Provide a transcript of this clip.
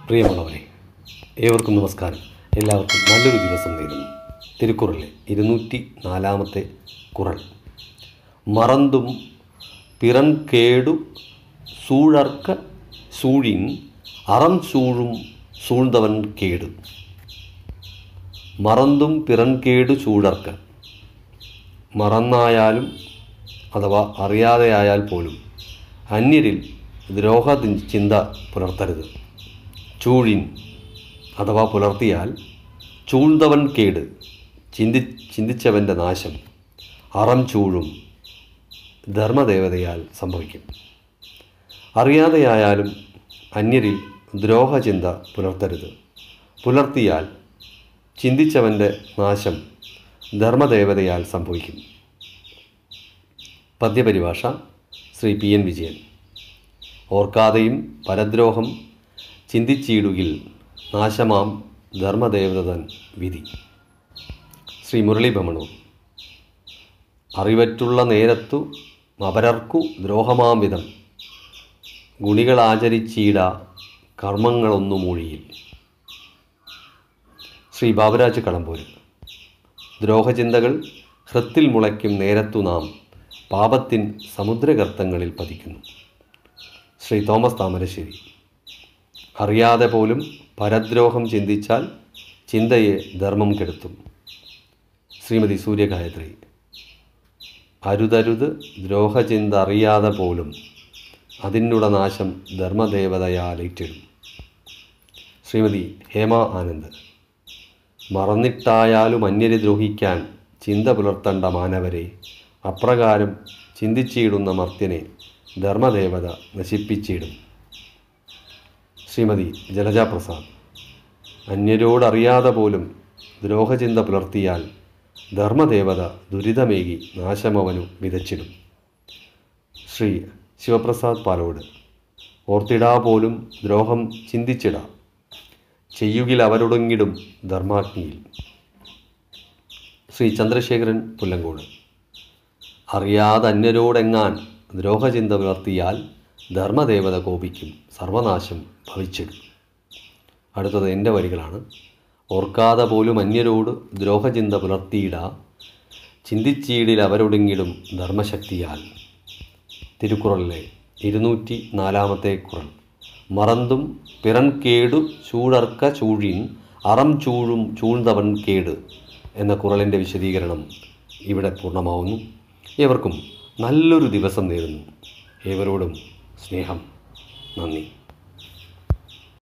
പ്രിയമുള്ളവരെ, ഏവർക്കും നമസ്കാരം. എല്ലാവർക്കും നല്ലൊരു ദിവസം നേരുന്നു. തിരുക്കുറളിലെ 204 കുറൾ. മറന്തും പിറൻ കേടു സൂഴർക്ക സൂഴിൻ അറം സൂഴും സൂഴ്ന്നവൻ കേട്. മറന്തും പിറൻ കേടു സൂഴർക്ക. മറന്നായാലും അഥവാ അറിയാതെയായാൽ പോലും അന്യരിൽ ദ്രോഹ ചിന്ത പുലർത്തരുത്. ചൂഴിൻ അഥവാ പുലർത്തിയാൽ ചൂഴ്ന്നവൻ കേട്, ചിന്തിച്ചവൻ്റെ നാശം അറം ചൂഴും ധർമ്മദേവതയാൽ സംഭവിക്കും. അറിയാതെയായാലും അന്യരിൽ ദ്രോഹചിന്ത പുലർത്തരുത്. പുലർത്തിയാൽ ചിന്തിച്ചവൻ്റെ നാശം ധർമ്മദേവതയാൽ സംഭവിക്കും. പദ്യപരിഭാഷ ശ്രീ PN വിജയൻ. ഓർക്കാതെയും പരദ്രോഹം ചിന്തിച്ചിടുകിൽ നാശമാം ധർമ്മദേവതൻ വിധി. ശ്രീ മുരളി ഭമണൂർ. അറിവറ്റുള്ള നേരത്തു അപരർക്കു ദ്രോഹമാം വിധം ഗുണികളാചരിച്ചീട കർമ്മങ്ങളൊന്നു മൂഴിയിൽ. ശ്രീ ബാബുരാജ് കളമ്പൂര്. ദ്രോഹചിന്തകൾ ഹൃത്തിൽ മുളയ്ക്കും നേരത്തു നാം പാപത്തിൻ സമുദ്രഗർത്തങ്ങളിൽ പതിക്കുന്നു. ശ്രീ തോമസ് താമരശ്ശേരി. അറിയാതെ പോലും പരദ്രോഹം ചിന്തിച്ചാൽ ചിന്തയെ ധർമ്മം കെടുത്തും. ശ്രീമതി സൂര്യഗായത്രി. അരുതരുത് ദ്രോഹചിന്ത അറിയാതെ പോലും അതിനുള്ള നാശം ധർമ്മദേവതയാലേറ്റിടും. ശ്രീമതി ഹേമ ആനന്ദ്. മറന്നിട്ടായാലും അന്യരെ ദ്രോഹിക്കാൻ ചിന്ത പുലർത്തേണ്ട മാനവരെ, അപ്രകാരം ചിന്തിച്ചിടുന്ന മർത്യനെ ധർമ്മദേവത നശിപ്പിച്ചിടും. ശ്രീമതി ജലജ പ്രസാദ്. അന്യരോടറിയാതെ പോലും ദ്രോഹചിന്ത പുലർത്തിയാൽ ധർമ്മദേവത ദുരിതമേകി നാശമവനു വിതച്ചിടും. ശ്രീ ശിവപ്രസാദ് പാലോട്. ഓർത്തിടാ പോലും ദ്രോഹം ചിന്തിച്ചിടാം, ചെയ്യുകിൽ അവരൊടുങ്ങിടും ധർമാഗ്നിയിൽ. ശ്രീ ചന്ദ്രശേഖരൻ പുല്ലങ്കോട്. അറിയാതെ അന്യരോടെങ്ങാൻ ദ്രോഹചിന്ത പുലർത്തിയാൽ ധർമ്മദേവത കോപിക്കും, സർവനാശം ഭവിച്ചിടും. അടുത്തത് എൻ്റെ വരികളാണ്. ഓർക്കാതെ പോലും അന്യരോട് ദ്രോഹചിന്ത പുലർത്തിയിടാ, ചിന്തിച്ചീടിൽ അവരൊടുങ്ങിടും ധർമ്മശക്തിയാൽ. തിരുക്കുറളിലെ 204 കുറൾ. മറന്തും പിറൻ കേടു ചൂഴർക്ക ചൂഴിൻ അറം ചൂഴും ചൂഴ്ന്നവൻ കേട് എന്ന കുറളിൻ്റെ വിശദീകരണം ഇവിടെ പൂർണ്ണമാവുന്നു. ഏവർക്കും നല്ലൊരു ദിവസം നേരുന്നു. ഏവരോടും സ്നേഹം. നന്ദി.